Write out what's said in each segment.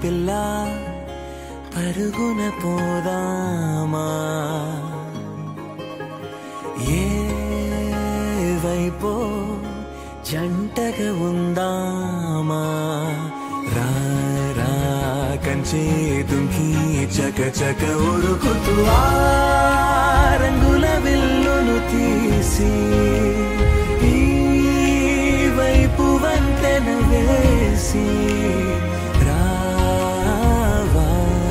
పిల్ల పరుగున పోదామా ఏ వైపో జంటగా ఉందామా రా రా కంచే తుంకి చక చక ఉరుకుతూ ఆ రంగుల విల్లును తీసి ఈ వైపు వంతెన వేసి రావా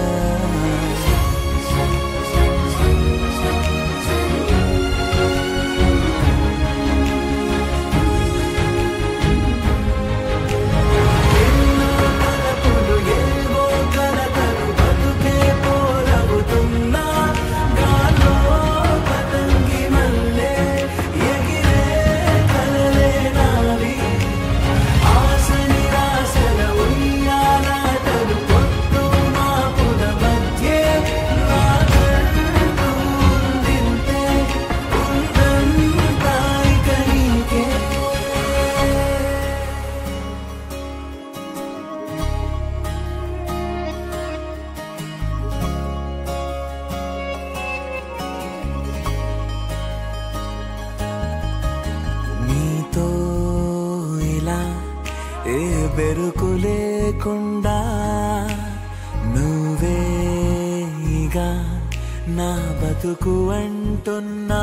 ఏ బెరుకు లేకుండా నువ్వేగా నా బతుకు అంటున్నా